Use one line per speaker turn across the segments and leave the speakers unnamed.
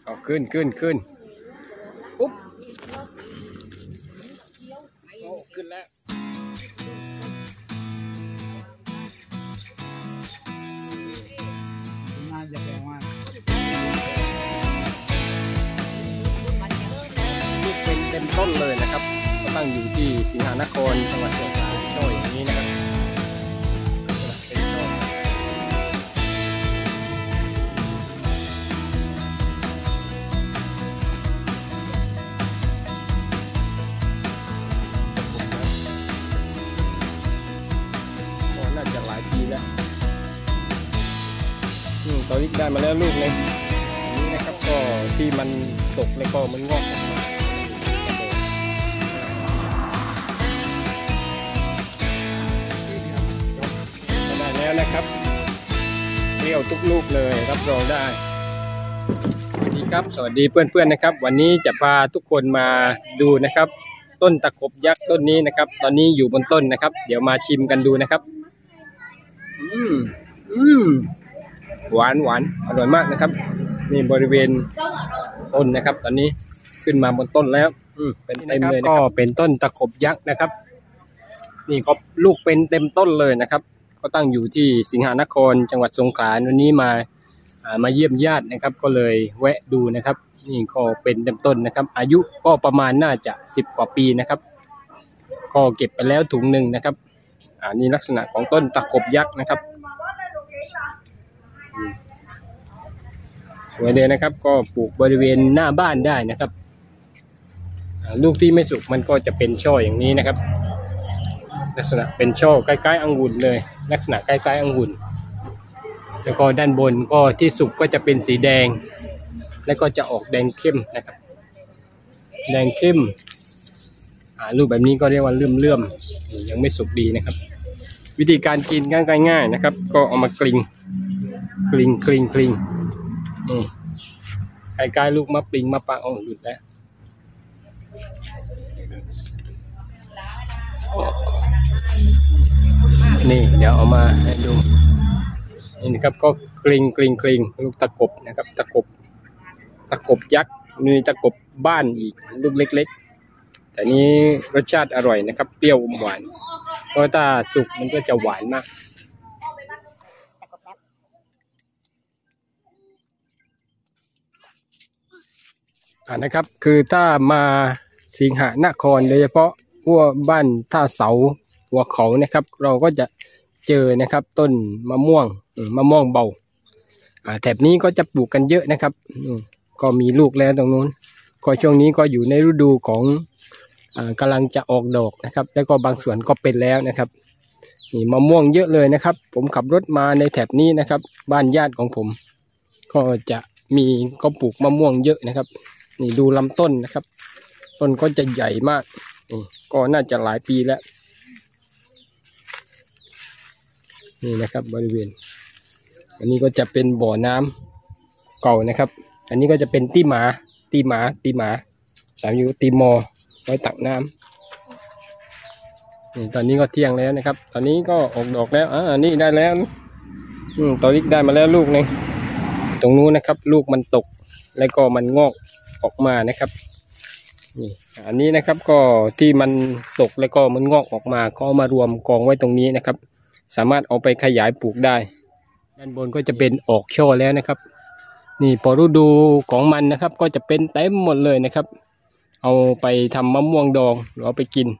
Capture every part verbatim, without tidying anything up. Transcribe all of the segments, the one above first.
เอาขึ้นขึ้นขึ้นปุ๊บโอ้ขึ้นแล้ว
น่าจะแปลว่า
ลูกเป็นเต็มต้นเลยนะครับก็ตั้งอยู่ที่สิงหนครจังหวัดสงขลาช่ออย่างนี้นะครับเป็นช่อน่าจะหลายปีแล้วตอนนี้ได้มาแล้วลูกเลยนี้นะครับก็ที่มันตกแล้วก็มันงอกออกมาได้แล้วนะครับเปรี้ยวทุกลูกเลยรับรองได้สวัสดีครับสวัสดีเพื่อนๆนะครับวันนี้จะพาทุกคนมาดูนะครับต้นตะขบยักษ์ต้นนี้นะครับตอนนี้อยู่บนต้นนะครับเดี๋ยวมาชิมกันดูนะครับอืมอืมหวานหวานอร่อยมากนะครับนี่บริเวณต้นนะครับตอนนี้ขึ้นมาบนต้นแล้วอืมเป็นเต็มเลยนะครับก็เป็นต้นตะขบยักษ์นะครับนี่ก็ลูกเป็นเต็มต้นเลยนะครับก็ตั้งอยู่ที่สิงหนครจังหวัดสงขลาวันนี้มามาเยี่ยมญาตินะครับก็เลยแวะดูนะครับนี่ก็เป็นเต็มต้นนะครับอายุก็ประมาณน่าจะสิบกว่าปีนะครับก็เก็บไปแล้วถุงหนึ่งนะครับอ่านี่ลักษณะของต้นตะขบยักษ์นะครับสวยเลยนะครับก็ปลูกบริเวณหน้าบ้านได้นะครับลูกที่ไม่สุกมันก็จะเป็นช่ออย่างนี้นะครับลักษณะเป็นช่อใกล้ๆองุ่นเลยลักษณะใกล้ๆองุ่นแล้วก็ด้านบนก็ที่สุกก็จะเป็นสีแดงแล้วก็จะออกแดงเข้มนะครับแดงเข้มลูกแบบนี้ก็เรียกว่าเลื่อมๆยังไม่สุกดีนะครับวิธีการกินง่ายๆนะครับก็เอามากลิ้งกลิ้งกลิ้งกลิ้งนี่ใกล้ๆลูกมะปริงมะปรางอ่อนหลุดแล้วนี่เดี๋ยวเอามาให้ดูนี่นะครับก็กลิ้งกลิ้งกลิ้งลูกตะกบนะครับตะกบตะกบยักษ์มีตะกบบ้านอีกลูกเล็กๆแต่นี้รสชาติอร่อยนะครับเปรี้ยวหวานเพราะถ้าสุกมันก็จะหวานมากอ่านะครับคือถ้ามาสิงหนครโดยเฉพาะพวกบ้านท่าเสาหัวเขานะครับเราก็จะเจอนะครับต้นมะม่วงมะม่วงเบาอ่าแถบนี้ก็จะปลูกกันเยอะนะครับก็มีลูกแล้วตรงนู้นก็ช่วงนี้ก็อยู่ในฤดูของอ่ากำลังจะออกดอกนะครับแล้วก็บางส่วนก็เป็นแล้วนะครับนี่มะม่วงเยอะเลยนะครับผมขับรถมาในแถบนี้นะครับบ้านญาติของผมก็จะมีก็ปลูกมะม่วงเยอะนะครับนี่ดูลำต้นนะครับต้นก็จะใหญ่มากนี่ก็น่าจะหลายปีแล้วนี่นะครับบริเวณอันนี้ก็จะเป็นบ่อน้ำเก่านะครับอันนี้ก็จะเป็นตีหมาตีหมาตีหมาสามอยู่ตีมอไว้ตักน้ำนี่ตอนนี้ก็เที่ยงแล้วนะครับตอนนี้ก็ออกดอกแล้วอ่านี่ได้แล้วอืมตอนนี้ได้มาแล้วลูกนึงตรงนู้นนะครับลูกมันตกแล้วก็มันงอกออกมานะครับนี่อันนี้นะครับก็ที่มันตกแล้วก็มันงอกออกมาก็เอามารวมกองไว้ตรงนี้นะครับสามารถเอาไปขยายปลูกได้ด้านบนก็จะเป็นออกช่อแล้วนะครับนี่พอฤดูของมันนะครับก็จะเป็นเต็มหมดเลยนะครับเอาไปทำมะม่วงดองหรือเอาไปกิน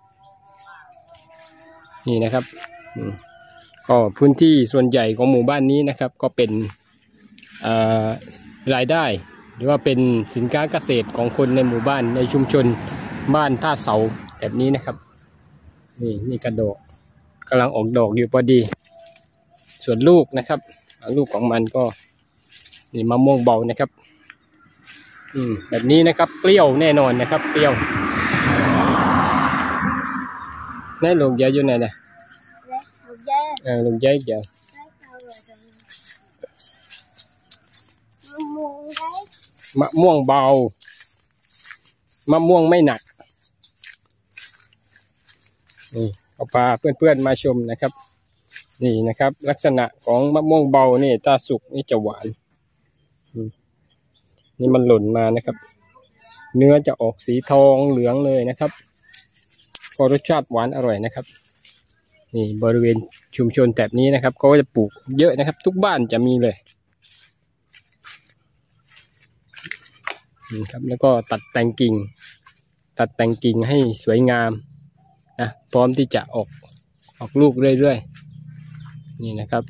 นี่นะครับก็พื้นที่ส่วนใหญ่ของหมู่บ้านนี้นะครับก็เป็นรายได้หรือว่าเป็นสินค้าเกษตรของคนในหมู่บ้านในชุมชนบ้านท่าเสาแบบนี้นะครับนี่นี่กระดอกกำลังออกดอกอยู่พอดีส่วนลูกนะครับลูกของมันก็นี่มะม่วงเบานะครับอืมแบบนี้นะครับเปรี้ยวแน่นอนนะครับเปรี้ยวแน่ลูกเยอะอยู่ไหนนะเออลูกเยอะเยอะมะม่วงเบามะม่วงไม่หนักนี่เอาพาเพื่อนๆมาชมนะครับนี่นะครับลักษณะของมะม่วงเบานี่ถ้าสุกนี่จะหวานนี่มันหล่นมานะครับเนื้อจะออกสีทองเหลืองเลยนะครับก็รสชาติหวานอร่อยนะครับนี่บริเวณชุมชนแถบนี้นะครับเขาก็จะปลูกเยอะนะครับทุกบ้านจะมีเลยนี่ครับแล้วก็ตัดแต่งกิ่งตัดแต่งกิ่งให้สวยงามนะพร้อมที่จะออกออกลูกเรื่อยๆนี่นะครับ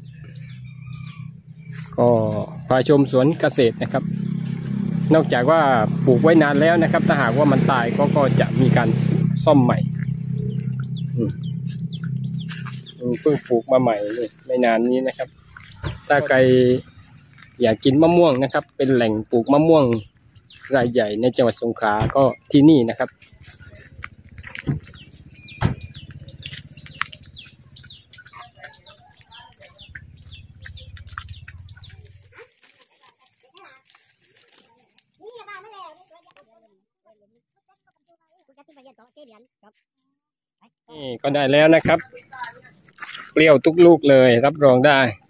ก็พาชมสวนเกษตรนะครับนอกจากว่าปลูกไว้นานแล้วนะครับถ้าหากว่ามันตายก็ก็จะมีการซ่อมใหม่เพิ่งปลูกมาใหม่เลยไม่นานนี้นะครับถ้าใครอยากกินมะม่วงนะครับเป็นแหล่งปลูกมะม่วงรายใหญ่ในจังหวัดสงขลาก็ที่นี่นะครับนี่ก็ได้แล้วนะครับเปรี้ยวทุกลูกเลยรับรองได้